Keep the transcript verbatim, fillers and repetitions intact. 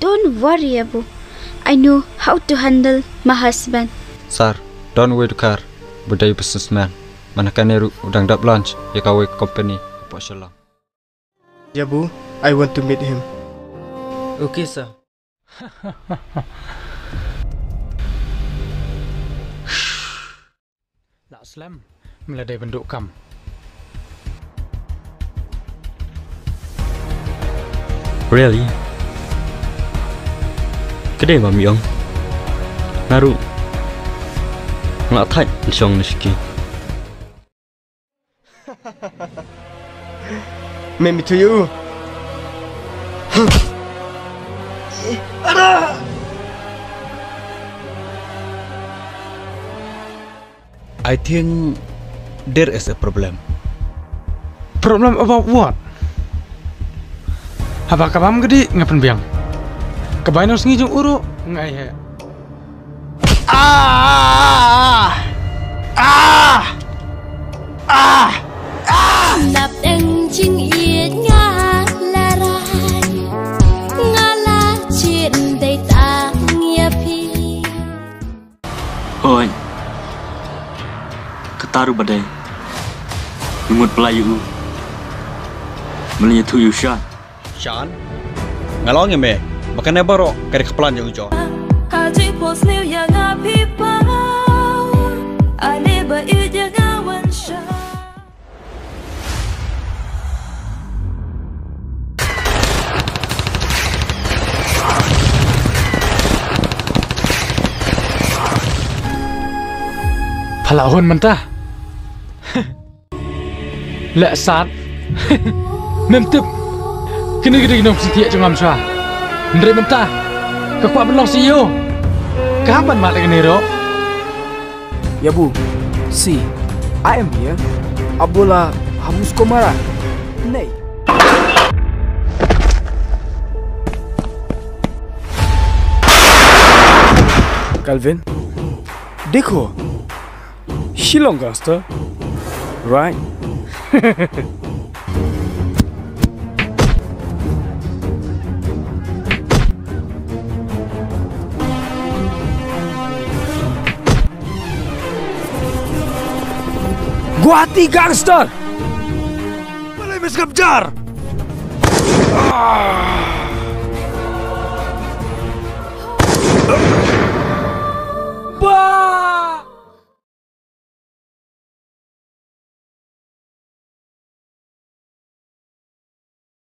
Don't worry, Abu. I know how to handle my husband. Sir, don't wait to car. Budaya businessman. Manakan Neru udang dap lunch. Ya kawai company. Apa salah? Ya Bu, I want to meet him. Okay, sir. Lak Slam meledai benduk kam. Really? Kedai mà miệng Naru ngã thạnh trong nishiki. Make me to you. I think there is a problem. Problem about what? Apa kabam gede ngapen biang? Kebayang sengi jung uru ngai he. Ah! Ah! Ah! Ah! Nap eng ching yết nga la rai nga la chuyện đầy ta nghe pi. Oi, ketaru badai, lumut pelayu, melihat tu Yushan. Shan, ngalong ya me, makan apa ro, kari kepelan jauh jauh. Haji pos liu yang api pau, ane baiu jangan wansha. Palahun mentah. Lek saat. Memtip. Kini gede ginong setiak cengam sah. Ndre mentah. Kekuat belong siyo. Kapan mak lagi niro? Ya Bu, see, I am here. Abola Hamus Komara. Nay. Calvin, देखो, Shillong Gaster, right? Guati gangster! Boleh meskejar! Bah!